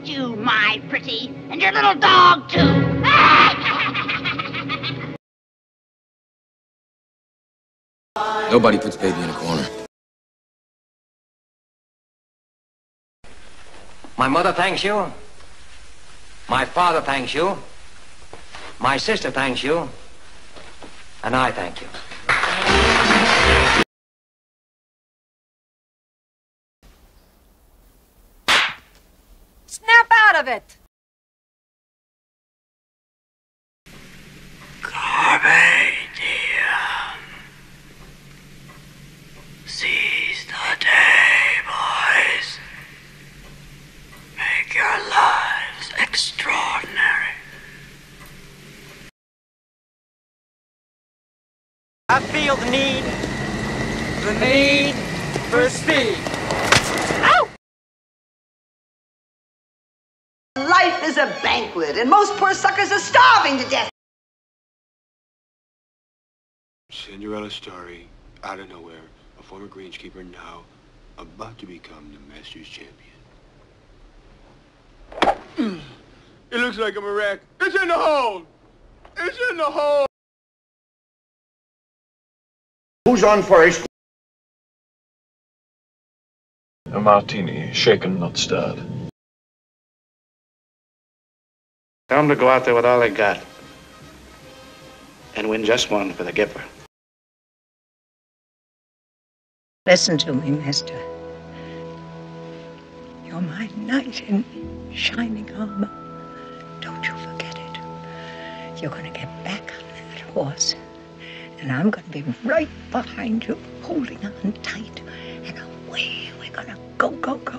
you, my pretty, and your little dog, too. Nobody puts baby in a corner. My mother thanks you. My father thanks you. My sister thanks you. And I thank you. Snap out of it! Seize the day, boys. Make your lives extraordinary. I feel the need for speed. Life is a banquet, and most poor suckers are starving to death. Cinderella story, out of nowhere, a former greenskeeper now about to become the Masters champion. It looks like I'm a wreck. It's in the hole! It's in the hole! Who's on first? A martini, shaken, not stirred. Tell them to go out there with all they got and win just one for the Gipper. Listen to me, mister. You're my knight in shining armor. Don't you forget it. You're going to get back on that horse, and I'm going to be right behind you, holding on tight, and away we're going to go, go, go.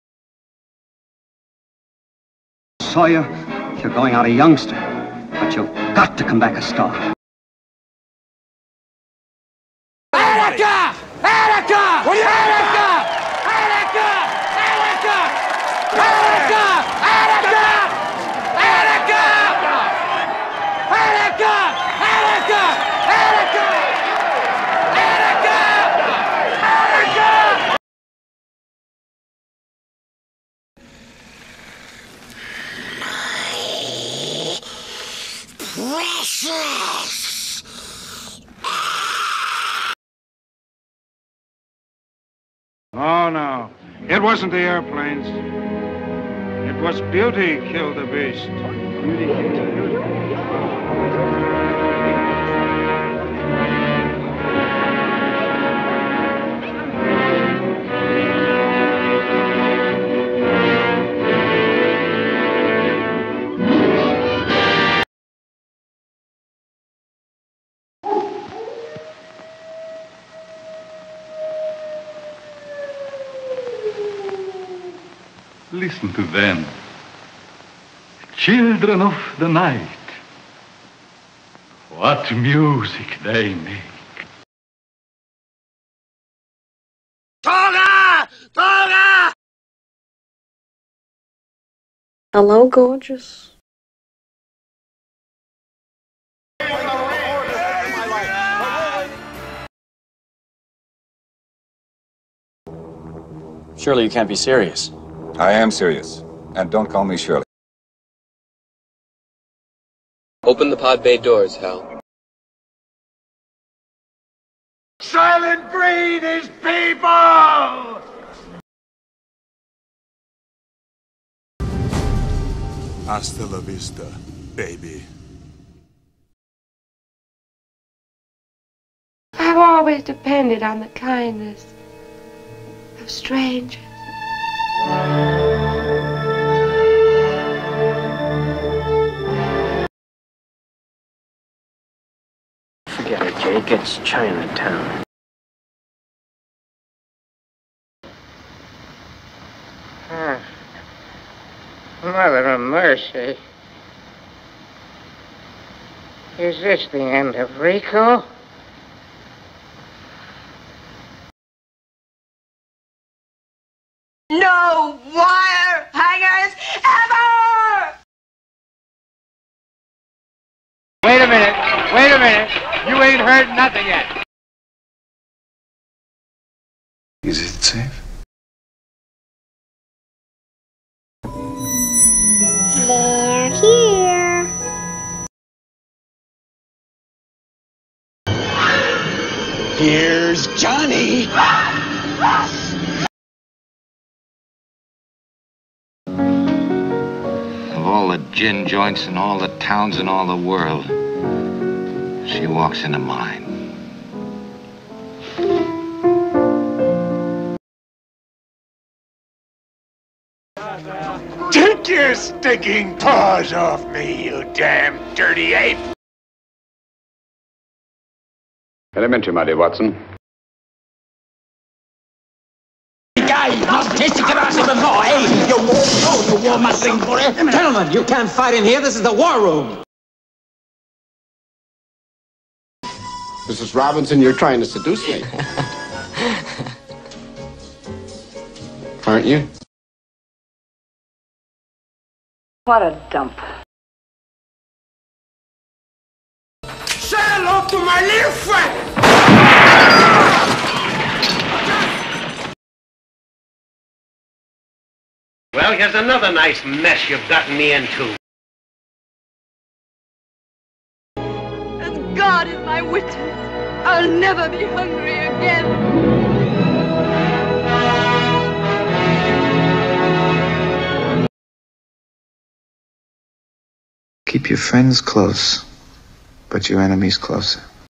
Sawyer, you're going out a youngster, but you've got to come back a star. Attica! Attica! Attica! Attica! Attica! Attica! Attica! Attica! Attica! Attica! Attica! Precious! Oh, no. It wasn't the airplanes. It was beauty killed the beast. Beauty killed the beast. Listen to them. Children of the night. What music they make. Toga! Toga! Hello, gorgeous. Surely you can't be serious. I am serious. And don't call me Shirley. Open the pod bay doors, Hal. Silent Green is people! Hasta la vista, baby. I've always depended on the kindness of strangers. Forget it, Jake. It's Chinatown. Mother of mercy. Is this the end of Rico? No wire hangers ever! Wait a minute. Wait a minute. You ain't heard nothing yet. Is it safe? Johnny! Of all the gin joints in all the towns in all the world, she walks into mine. Take your stinking paws off me, you damn dirty ape! Elementary, my dear Watson. Gentlemen, you can't fight in here. This is the war room. Mrs. Robinson, you're trying to seduce me. Aren't you? What a dump. Say hello to my little friend! Well, here's another nice mess you've gotten me into. As God is my witness, I'll never be hungry again. Keep your friends close, but your enemies closer.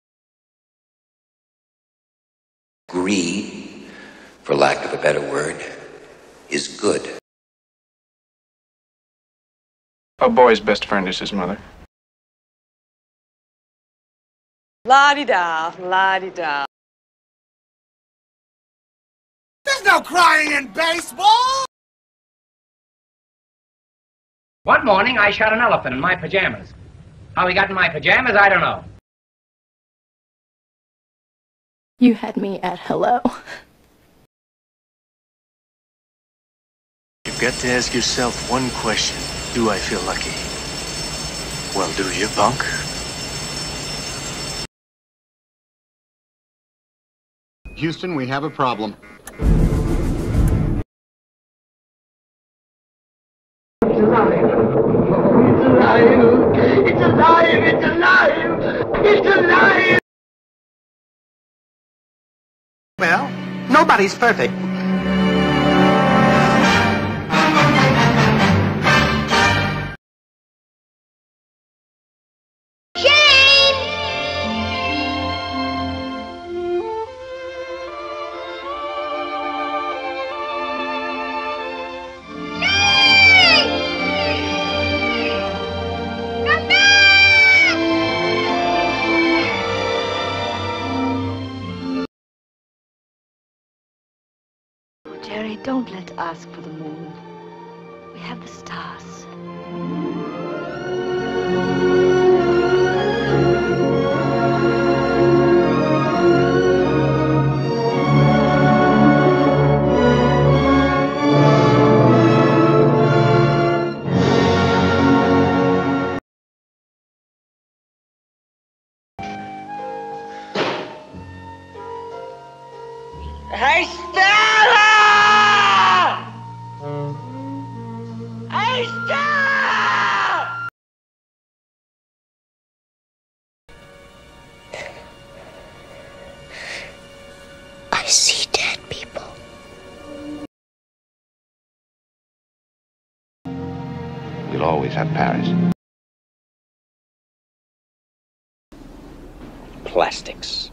Greed, for lack of a better word, is good. A boy's best friend is his mother. La-di-da, la-di-da. There's no crying in baseball! One morning, I shot an elephant in my pajamas. How he got in my pajamas, I don't know. You had me at hello. You've got to ask yourself one question. Do I feel lucky? Well, do you, punk? Houston, we have a problem. It's alive! It's alive! It's alive! It's alive! Well, nobody's perfect. Jerry, don't let us ask for the moon. We have the stars. Hey, Stella! Hey, Stella! I see dead people. We'll always have Paris. Plastics.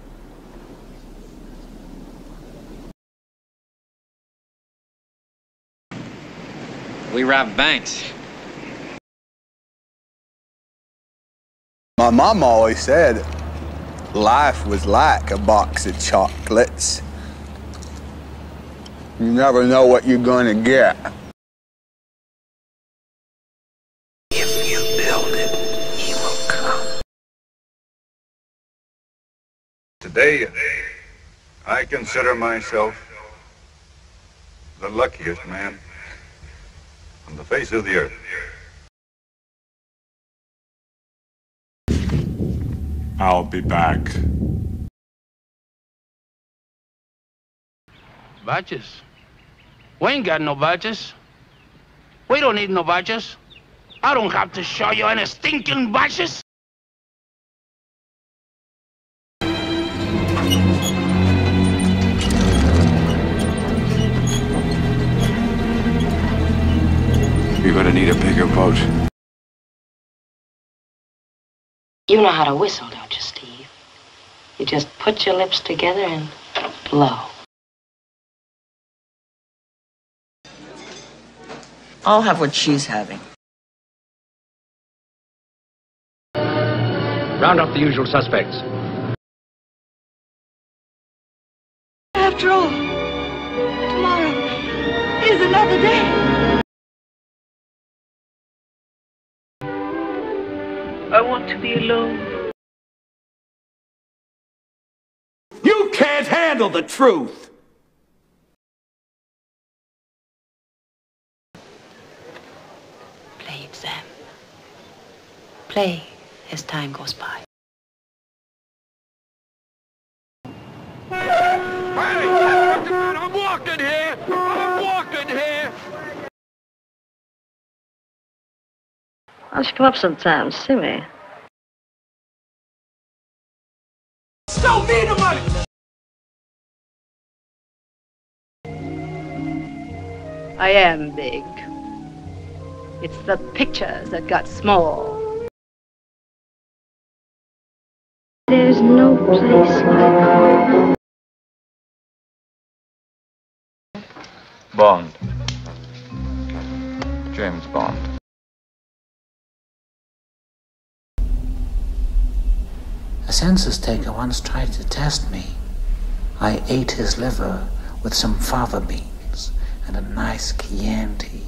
We rob banks. My mom always said life was like a box of chocolates. You never know what you're gonna get. If you build it, he will come. Today, I consider myself the luckiest man on the face of the earth. I'll be back. Vouchers? We ain't got no vouchers. We don't need no vouchers. I don't have to show you any stinking vouchers. You're gonna need a bigger boat. You know how to whistle, don't you, Steve? You just put your lips together and blow. I'll have what she's having. Round up the usual suspects. After all, tomorrow is another day. I want to be alone. You can't handle the truth! Play it, Sam. Play as time goes by. I'm walking here! I'm walking here! Why don't you come up sometime and see me? Show me the money! I am big. It's the pictures that got small. There's no place like home. Bond. James Bond. A census taker once tried to test me. I ate his liver with some fava beans and a nice Chianti.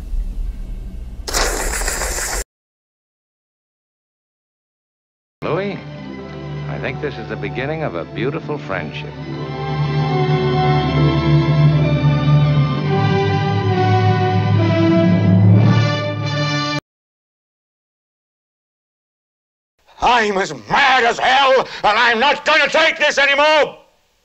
Louis, I think this is the beginning of a beautiful friendship. I'm as mad as hell, and I'm not gonna take this anymore!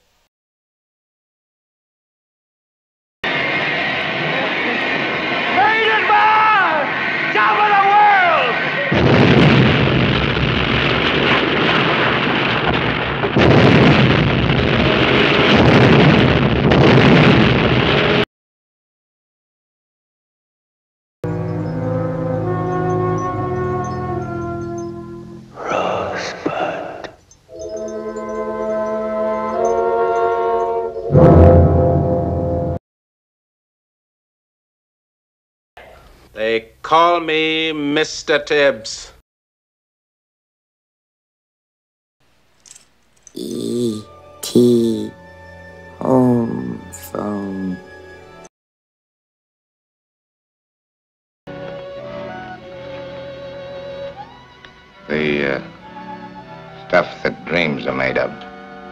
Rated Bar! Top of the world! They call me Mr. Tibbs. E.T. Home phone. The stuff that dreams are made of.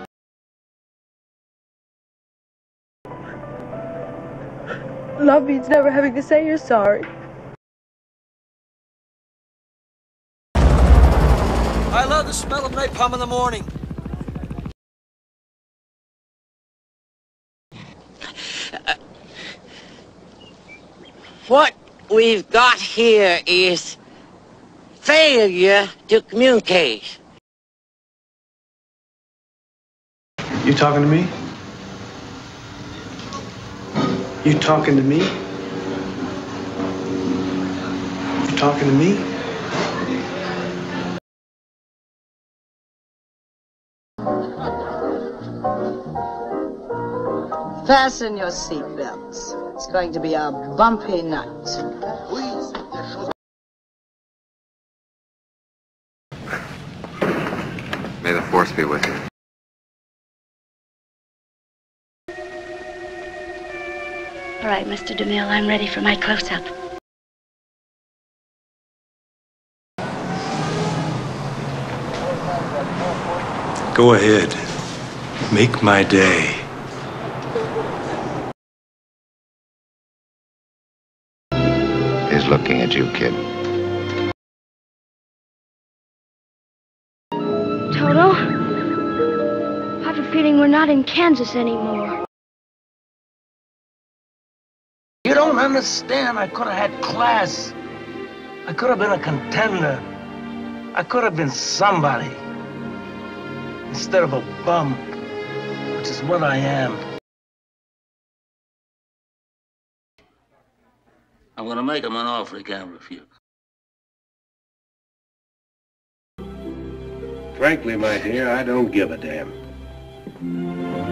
Love means never having to say you're sorry. I love the smell of napalm in the morning. What we've got here is failure to communicate. You talking to me? You talking to me? You talking to me? Fasten your seatbelts. It's going to be a bumpy night. May the force be with you. All right, Mr. DeMille, I'm ready for my close-up. Go ahead. Make my day. He's looking at you, kid. Toto, I have a feeling we're not in Kansas anymore. You don't understand. I could have had class. I could have been a contender. I could have been somebody. Instead of a bum, which is what I am. I'm gonna make him an offer he can't refuse. Frankly, my dear, I don't give a damn.